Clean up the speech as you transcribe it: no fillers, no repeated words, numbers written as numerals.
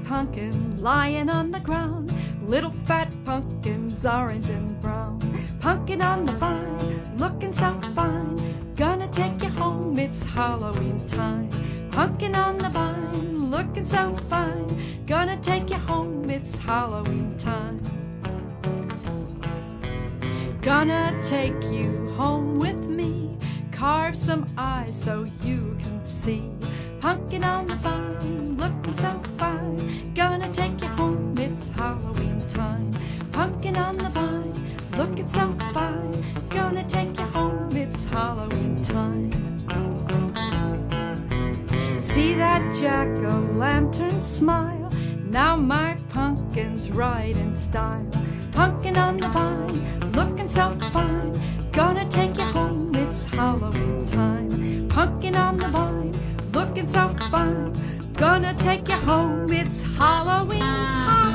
pumpkin lying on the ground. Little fat pumpkins, orange and brown. Pumpkin on the vine, looking so fine. Gonna take you home, it's Halloween time. Pumpkin on the vine, looking so fine. Gonna take you home, it's Halloween time. Gonna take you home with me. Carve some eyes so you can see. Pumpkin on the vine, looking so fine. Gonna take you home, it's Halloween time. Pumpkin on the vine, looking so fine. Gonna take you home, it's Halloween time. See that jack-o'-lantern smile. Now my pumpkin's right in style. Pumpkin on the vine, looking so fine. Gonna take you home, it's Halloween time. Pumpkin on the vine, looking so fine. Gonna take you home, it's Halloween time.